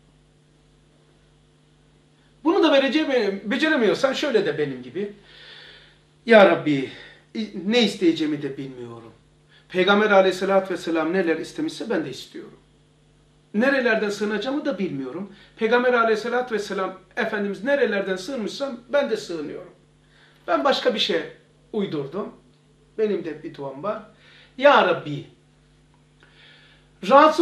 Bunu da beceremiyorsan şöyle de benim gibi. Ya Rabbi ne isteyeceğimi de bilmiyorum. Peygamber aleyhissalatü vesselam neler istemişse ben de istiyorum. Nerelerden sığınacağımı da bilmiyorum. Peygamber aleyhissalatü vesselam Efendimiz nerelerden sığınmışsam ben de sığınıyorum. Ben başka bir şey uydurdum. Benim de bir duam var. Ya Rabbi razı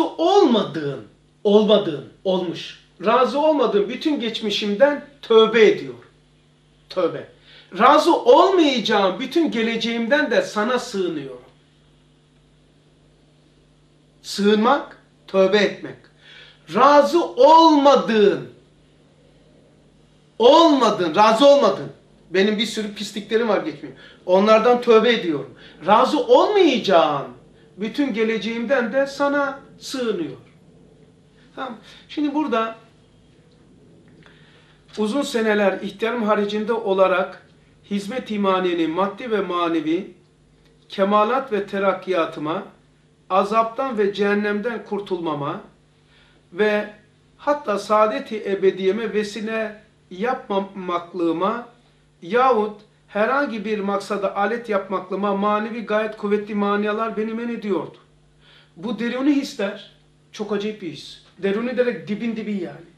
razı olmadığım bütün geçmişimden tövbe ediyor. Tövbe. Razı olmayacağım bütün geleceğimden de sana sığınıyorum. Sığınmak, tövbe etmek. Razı razı olmadın. Benim bir sürü pisliklerim var geçmiyor. Onlardan tövbe ediyorum. Razı olmayacağım bütün geleceğimden de sana sığınıyor. Tamam. Şimdi burada uzun seneler ihtiyarım haricinde olarak hizmet imaniyenin maddi ve manevi kemalat ve terakkiyatıma, azaptan ve cehennemden kurtulmama ve hatta saadet-i ebediyeme vesile yapmamaklığıma yahut herhangi bir maksada alet yapmaklığıma manevi gayet kuvvetli maniyalar beni men ediyordu. Bu deruni hisler çok acayip bir his. Deruni derek dibin dibi yani.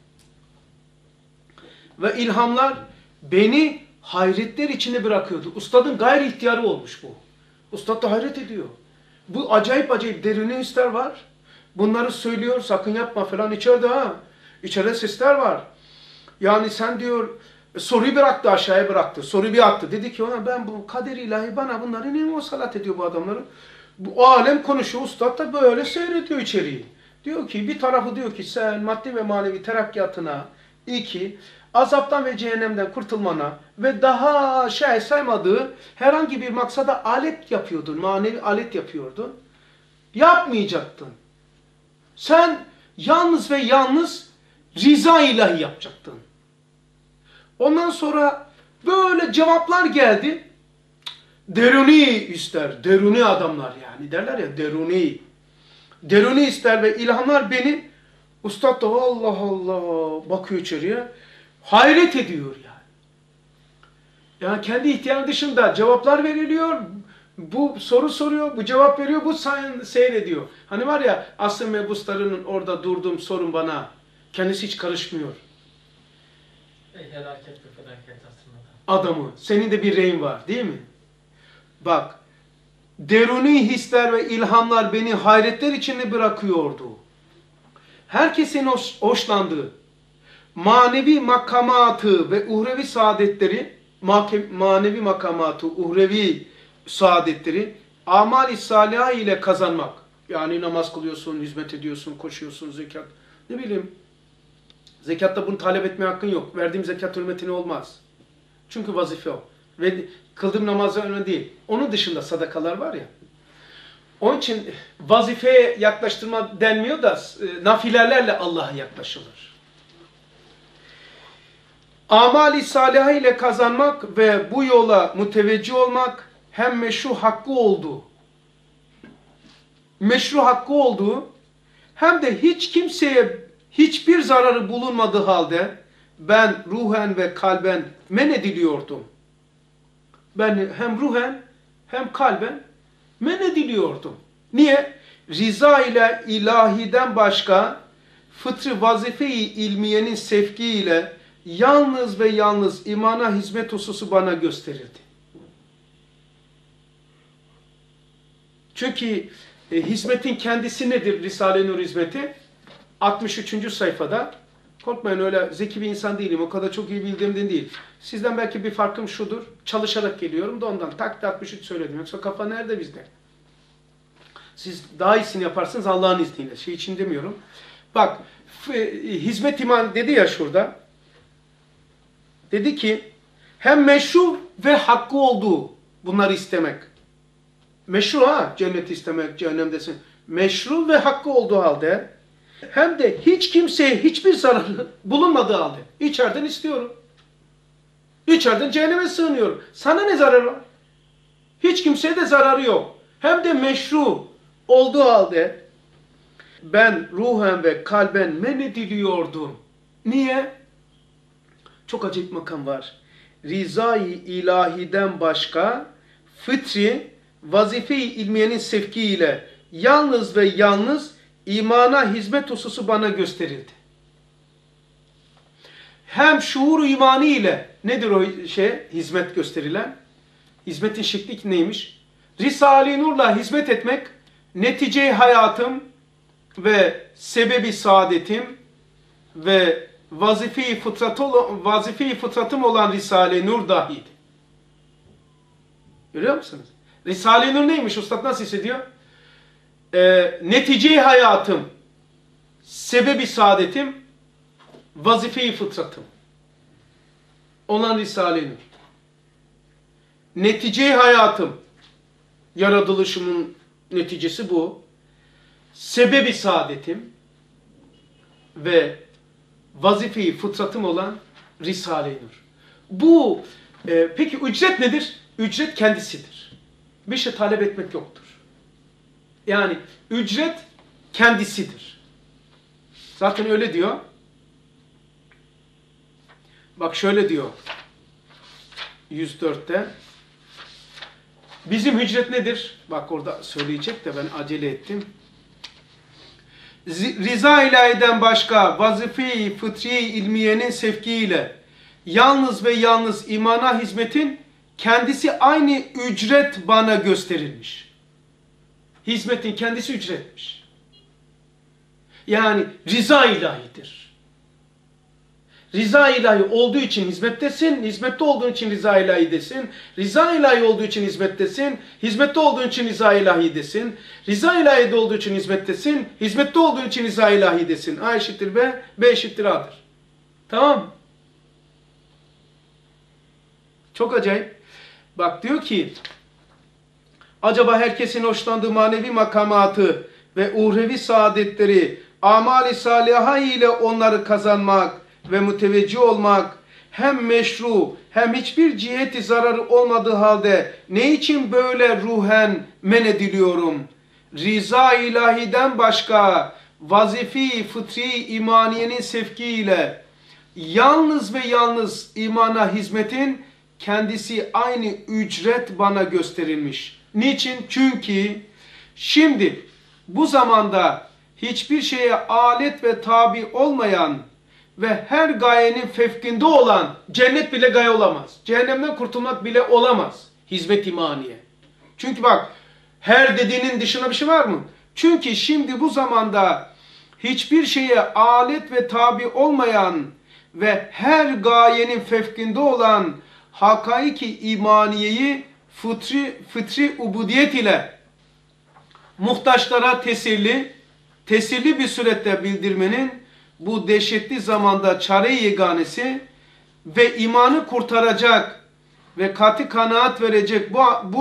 Ve ilhamlar beni hayretler içine bırakıyordu. Ustadın gayri ihtiyarı olmuş bu. Ustad da hayret ediyor. Bu acayip deruni hisler var. Bunları söylüyor, sakın yapma falan içeride ha. İçeride sesler var. Yani sen diyor soruyu bıraktı, aşağıya bıraktı. Soruyu bir attı. Dedi ki ona ben bu kader ilahi bana bunları niye musallat ediyor bu adamları? Bu alem konuşuyor. Ustad da böyle seyrediyor içeriği. Diyor ki bir tarafı diyor ki sen maddi ve manevi terakkiyatına, iki azaptan ve cehennemden kurtulmana ve daha saymadığı herhangi bir maksada alet yapıyordun. Manevi alet yapıyordun. Yapmayacaktın. Sen yalnız ve yalnız rıza ilahi yapacaktın. Ondan sonra böyle cevaplar geldi. Deruni ister. Deruni adamlar yani. Derler ya deruni. Deruni ister ve ilhamlar beni. Ustad da Allah Allah bakıyor içeriye. Hayret ediyor yani. Yani kendi ihtiyarı dışında cevaplar veriliyor. Bu soru soruyor, bu cevap veriyor, bu seyrediyor. Hani var ya Asım Mebusları'nın orada durduğum sorun bana. Kendisi hiç karışmıyor. Felaket ve felaket aslında. Adamı. Senin de bir reyin var değil mi? Bak. Deruni hisler ve ilhamlar beni hayretler içinde bırakıyordu. Herkesin hoşlandığı manevi makamatı ve uhrevi saadetleri, manevi makamatı, uhrevi saadetleri amali salihah ile kazanmak. Yani namaz kılıyorsun, hizmet ediyorsun, koşuyorsun, zekat. Ne bileyim. Zekatta bunu talep etme hakkın yok. Verdiğim zekat hürmetine olmaz. Çünkü vazife o. Ve kıldığım namazı önemli değil. Onun dışında sadakalar var ya. Onun için vazifeye yaklaştırma denmiyor da nafilelerle Allah'a yaklaşılır. Amali salihah ile kazanmak ve bu yola müteveccih olmak hem meşru hakkı olduğu hem de hiç kimseye hiçbir zararı bulunmadığı halde ben ruhen ve kalben men ediliyordum. Ben hem ruhen hem kalben men ediliyordum. Niye? Riza ile ilahiden başka fıtri vazife-i ilmiyenin sevkiyle yalnız ve yalnız imana hizmet hususu bana gösterildi. Çünkü hizmetin kendisi nedir Risale-i Nur hizmeti? 63. sayfada. Korkmayın, öyle zeki bir insan değilim. O kadar çok iyi bildiğimden değil. Sizden belki bir farkım şudur. Çalışarak geliyorum da ondan. Tak 63 söyledim. Yoksa kafa nerede bizde? Siz daha iyisini yaparsınız Allah'ın izniyle. Şey için demiyorum. Bak, hizmet iman dedi ya şurada. Dedi ki hem meşru ve hakkı olduğu bunları istemek. Meşru ha, cennet istemek, cehennemdesin. Meşru ve hakkı olduğu halde hem de hiç kimseye hiçbir zararı bulunmadığı halde içeriden istiyorum. İçeriden cehenneme sığınıyorum. Sana ne zararı var? Hiç kimseye de zararı yok. Hem de meşru olduğu halde ben ruhen ve kalben men ediliyordum. Niye? Çok acayip makam var. Rizai ilahiden başka fıtri vazife-i ilmiyenin sevkiyle yalnız ve yalnız imana hizmet hususu bana gösterildi. Hem şuur-u imani ile nedir o hizmet gösterilen? Hizmetin şekli neymiş? Risale-i Nur'la hizmet etmek netice hayatım ve sebebi saadetim ve vazife-i fıtratım olan Risale-i Nur dahil. Görüyor musunuz? Risale-i Nur neymiş? Ustad nasıl hissediyor? Netice hayatım, sebebi saadetim, vazife-i fıtratım olan Risale-i Nur. Netice hayatım, yaratılışımın neticesi bu. Sebebi saadetim ve vazife-i fıtratım olan Risale-i Nur. Bu, peki ücret nedir? Ücret kendisidir. Bir şey talep etmek yoktur. Yani ücret kendisidir. Zaten öyle diyor. Bak şöyle diyor. 104'te. Bizim ücret nedir? Bak orada söyleyecek de ben acele ettim. Riza ilahiden başka vazife-i fıtri ilmiyenin sevkiyle yalnız ve yalnız imana hizmetin kendisi aynı ücret bana gösterilmiş. Hizmetin kendisi ücretmiş. Yani rıza ilahidir. Rıza ilahi olduğu için hizmettesin, hizmette olduğun için rıza ilahidesin. Rıza ilahi olduğu için hizmettesin, hizmette olduğun için rıza ilahidesin. Rıza ilahi olduğu için hizmettesin, hizmette olduğun için rıza ilahidesin. A eşittir B, B eşittir A'dır. Tamam mı? Çok acayip. Bak diyor ki, acaba herkesin hoşlandığı manevi makamatı ve uhrevi saadetleri amali saliha ile onları kazanmak ve müteveccih olmak hem meşru hem hiçbir ciheti zararı olmadığı halde ne için böyle ruhen men ediliyorum? Rıza ilahiden başka vazife-i fıtri imaniyenin sevkiyle yalnız ve yalnız imana hizmetin kendisi aynı ücret bana gösterilmiş. Niçin? Çünkü şimdi bu zamanda hiçbir şeye alet ve tabi olmayan ve her gayenin fevkinde olan cennet bile gaye olamaz. Cehennemden kurtulmak bile olamaz. Hizmet imaniye. Çünkü bak her dediğinin dışına bir şey var mı? Çünkü şimdi bu zamanda hiçbir şeye alet ve tabi olmayan ve her gayenin fevkinde olan hakaiki imaniyeyi fıtri ubudiyet ile muhtaçlara tesirli bir surette bildirmenin bu dehşetli zamanda çare-i yeganesi ve imanı kurtaracak ve kat'i kanaat verecek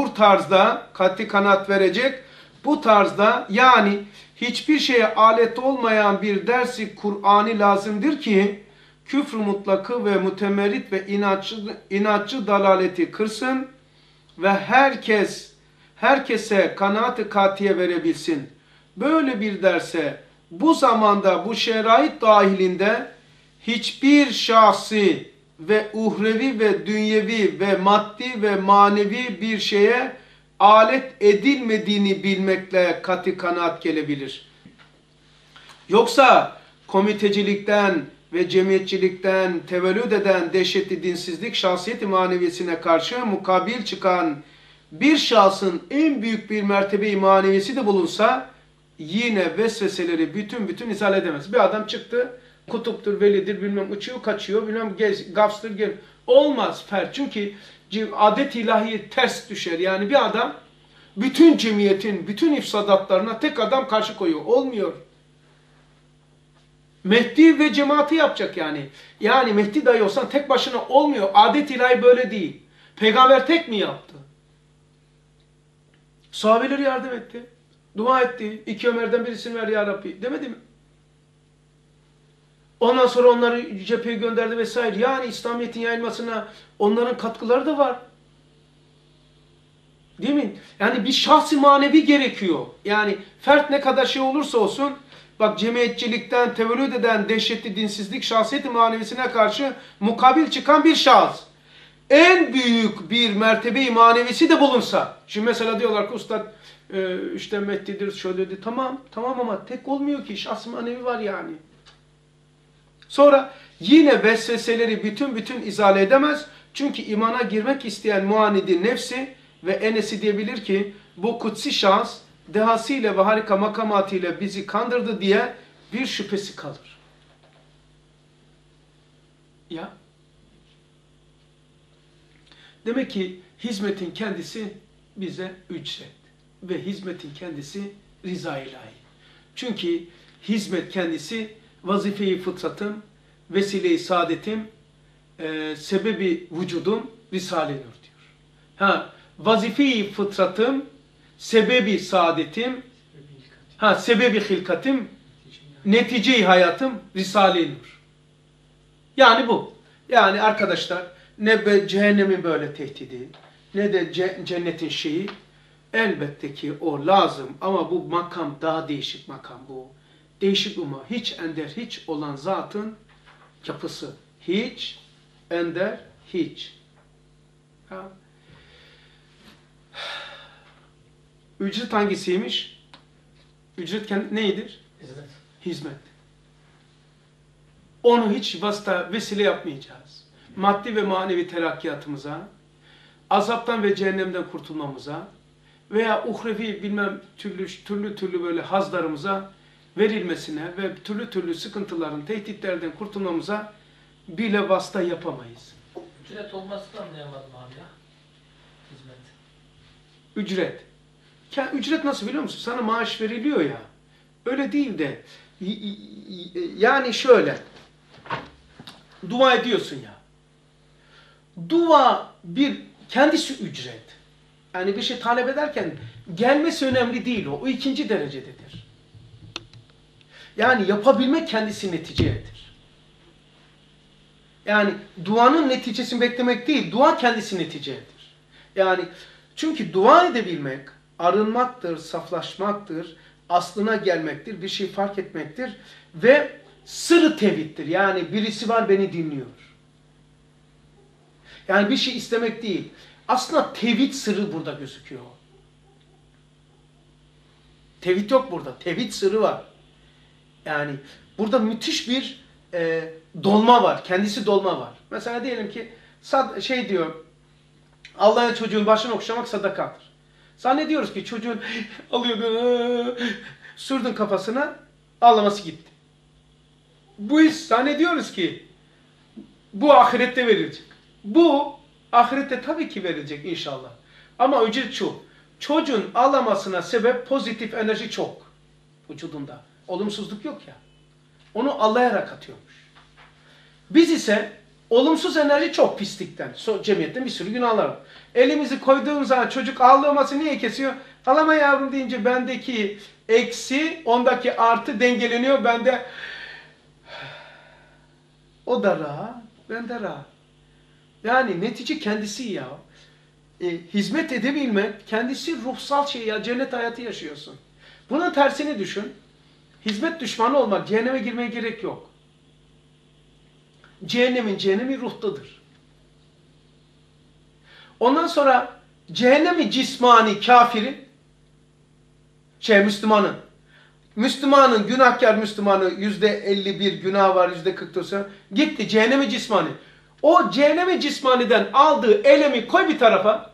bu tarzda yani hiçbir şeye alet olmayan bir dersi Kur'an'ı lazımdır ki küfr mutlakı ve mütemerrit ve inatçı dalaleti kırsın ve herkese kanaat-ı katiye verebilsin. Böyle bir derse bu zamanda bu şerait dahilinde hiçbir şahsi ve uhrevi ve dünyevi ve maddi ve manevi bir şeye alet edilmediğini bilmekle kat'i kanaat gelebilir. Yoksa komitecilikten ve cemiyetçilikten tevellüd eden dehşetli dinsizlik şahsiyeti maneviyesine karşı mukabil çıkan bir şahsın en büyük bir mertebe-i maneviyesi de bulunsa yine vesveseleri bütün izah edemez. Bir adam çıktı, kutuptur, velidir, bilmem uçuyor, kaçıyor, bilmem gavstır, olmaz fer. Çünkü adet ilahi ters düşer. Yani bir adam bütün cemiyetin, bütün ifsadatlarına tek adam karşı koyuyor. Olmuyor. Mehdi ve cemaati yapacak yani. Yani Mehdi dahi olsan tek başına olmuyor. Adet ilahi böyle değil. Peygamber tek mi yaptı? Sahabeleri yardım etti. Dua etti. İki Ömer'den birisini ver ya Rabbi. Demedi mi? Ondan sonra onları cepheye gönderdi vesaire. Yani İslamiyet'in yayılmasına onların katkıları da var. Değil mi? Yani bir şahsi manevi gerekiyor. Yani fert ne kadar şey olursa olsun, bak cemiyetçilikten tevellüd eden dehşetli dinsizlik şahsiyeti manevisine karşı mukabil çıkan bir şahıs. En büyük bir mertebe-i manevisi de bulunsa. Şimdi mesela diyorlar ki ustad işte Mehdi'dir, şöyle dedi. Tamam ama tek olmuyor ki. Şahsi manevi var yani. Sonra yine vesveseleri bütün izale edemez. Çünkü imana girmek isteyen muanidi nefsi ve enesi diyebilir ki bu kutsi şahıs dehasıyla ve harika makamatıyla bizi kandırdı diye bir şüphesi kalır. Ya. Demek ki hizmetin kendisi bize ücret ve hizmetin kendisi rıza ilahi. Çünkü hizmet kendisi vazife-i fıtratım, vesile-i saadetim, sebebi vücudum, Risale-i Nur diyor. Vazife-i fıtratım, sebebi saadetim, sebebi hilkatim, netice-i hayatım, Risale-i Nur. Yani bu. Yani arkadaşlar ne cehennemin böyle tehdidi, ne de cennetin şeyi, elbette ki o lazım ama bu makam daha değişik makam bu. Değişik ama hiç ender hiç olan zatın yapısı. Hiç, ender, hiç. Ha. Ücret hangisiymiş? Ücret neydir? Hizmet. Hizmet. Onu hiç vasıta, vesile yapmayacağız. Maddi ve manevi terakkiyatımıza, azaptan ve cehennemden kurtulmamıza veya uhrevi bilmem türlü böyle hazlarımıza verilmesine ve türlü sıkıntıların, tehditlerden kurtulmamıza bile vasıta yapamayız. Ücret olmasını anlayamadım abi ya. Hizmet. Ücret. Ücret nasıl biliyor musun? Sana maaş veriliyor ya. Öyle değil de yani şöyle dua ediyorsun ya. Dua kendisi ücret. Yani bir şey talep ederken gelmesi önemli değil o. O ikinci derecededir. Yani yapabilmek kendisi neticedir. Yani duanın neticesini beklemek değil, dua kendisi neticedir. Yani çünkü dua edebilmek arınmaktır, saflaşmaktır, aslına gelmektir, bir şey fark etmektir ve sırrı tevhiddir. Yani birisi var beni dinliyor. Yani bir şey istemek değil. Aslında tevhid sırrı burada gözüküyor. Tevhid yok burada. Tevhid sırrı var. Yani burada müthiş bir dolma var. Kendisi dolma var. Mesela diyelim ki diyor Allah'ın çocuğun başını okşamak sadakadır. Zannediyoruz ki çocuğun alıyordun, sürdün kafasına, ağlaması gitti. Bu iş zannediyoruz ki bu ahirette verilecek. Bu ahirette tabii ki verilecek inşallah. Ama ücret şu. Çocuğun ağlamasına sebep pozitif enerji çok vücudunda. Olumsuzluk yok ya. Onu ağlayarak atıyormuş. Biz ise olumsuz enerji çok pislikten. Cemiyetten bir sürü günahlar var. Elimizi koyduğumuz zaman çocuk ağlaması niye kesiyor? Ağlama yavrum deyince bendeki eksi, ondaki artı dengeleniyor. Bende o da rahat, ben de rahat. Yani netice kendisi ya. Hizmet edebilmek kendisi ruhsal şey ya. Cennet hayatı yaşıyorsun. Bunun tersini düşün. Hizmet düşmanı olmak, cehenneme girmeye gerek yok. Cehennemi ruhtadır. Ondan sonra cehennemi cismani kafiri, Müslümanın, günahkar Müslümanı %51 günah var, %49 gitti cehennemi cismani. O cehennemi cismaniden aldığı elemi koy bir tarafa.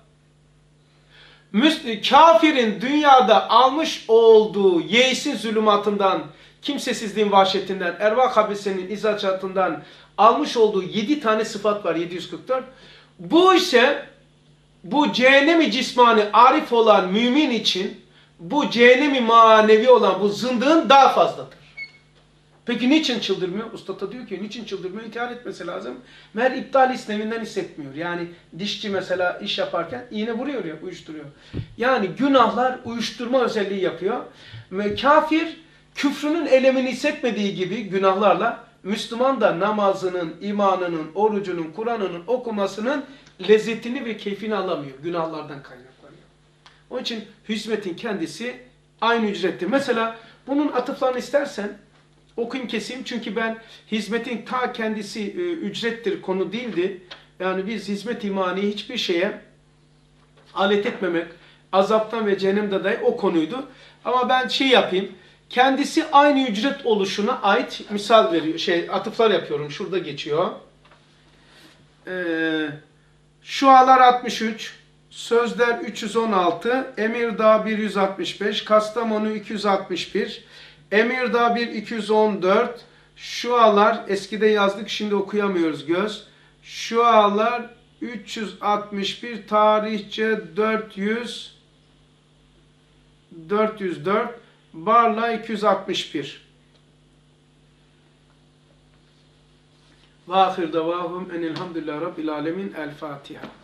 Kafirin dünyada almış olduğu yeisin zulümatından, kimsesizliğin vahşetinden, ervah habisinin izacatından almış olduğu 7 tane sıfat var, 744. Bu ise bu cehennemi cismani arif olan mümin için bu cehennemi manevi olan bu zındığın daha fazladır. Peki niçin çıldırmıyor? Usta da diyor ki niçin çıldırmıyor? İntihar etmesi lazım. Meğer iptal isnevinden hissetmiyor. Yani dişçi mesela iş yaparken iğne vuruyor ya, uyuşturuyor. Yani günahlar uyuşturma özelliği yapıyor. Ve kafir küfrünün elemini hissetmediği gibi günahlarla, Müslüman da namazının, imanının, orucunun, Kur'an'ının okumasının lezzetini ve keyfini alamıyor. Günahlardan kaynaklanıyor. Onun için hizmetin kendisi aynı ücrettir. Mesela bunun atıflarını istersen okuyayım keseyim. Çünkü ben hizmetin ta kendisi ücrettir konu değildi. Yani biz hizmet imani hiçbir şeye alet etmemek, azaptan ve cehennemde dahi o konuydu. Ama ben yapayım. Kendisi aynı ücret oluşuna ait misal veriyor. Atıflar yapıyorum. Şurada geçiyor. Şualar 63, Sözler 316, Emirdağ 165, Kastamonu 261, Emirdağ 1 214, Şualar eskide yazdık şimdi okuyamıyoruz göz. Şualar 361, tarihçe 404, Barla 261. Ve ahir davahum enelhamdülillahi rabbil alemin. El Fatiha.